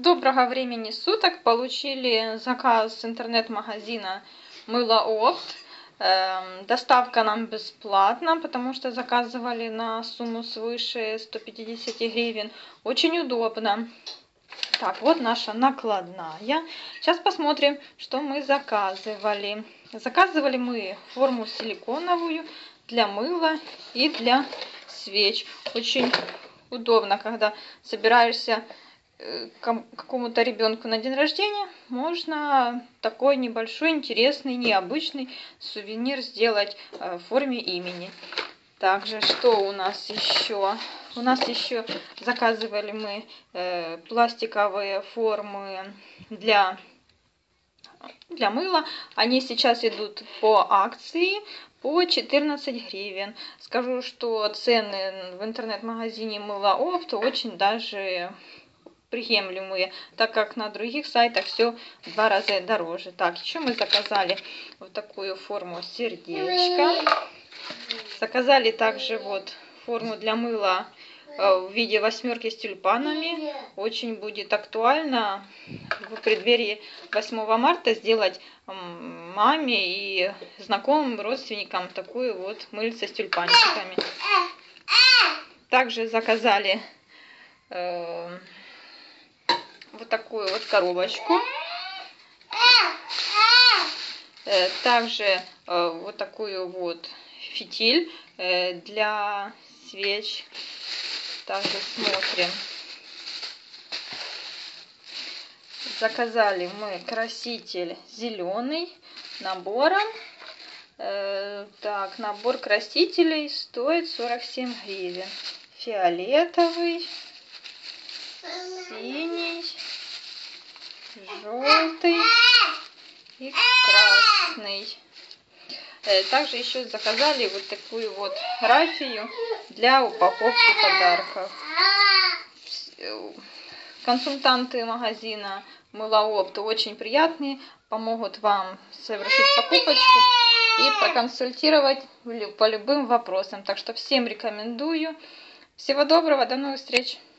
Доброго времени суток. Получили заказ с интернет-магазина мыло Опт. Доставка нам бесплатна, потому что заказывали на сумму свыше 150 гривен. Очень удобно. Так, вот наша накладная. Сейчас посмотрим, что мы заказывали. Заказывали мы форму силиконовую для мыла и для свеч. Очень удобно, когда собираешься какому-то ребенку на день рождения, можно такой небольшой, интересный, необычный сувенир сделать в форме имени. Также, что у нас еще? У нас еще заказывали мы пластиковые формы для мыла. Они сейчас идут по акции по 14 гривен. Скажу, что цены в интернет-магазине мыло Опт очень даже приемлемые, так как на других сайтах все в 2 раза дороже. Так, еще мы заказали вот такую форму сердечко. Заказали также вот форму для мыла в виде 8 с тюльпанами. Очень будет актуально в преддверии 8 марта сделать маме и знакомым родственникам такую вот мыльце с тюльпанчиками. Также заказали вот такую вот коробочку. Также вот такую вот фитиль для свеч. Также смотрим. Заказали мы краситель зеленый набором. Так, набор красителей стоит 47 гривен. Фиолетовый, синий, желтый и красный. Также еще заказали вот такую вот рафию для упаковки подарков. Консультанты магазина мыло Опт очень приятные, помогут вам совершить покупочку и проконсультировать по любым вопросам. Так что всем рекомендую. Всего доброго, до новых встреч!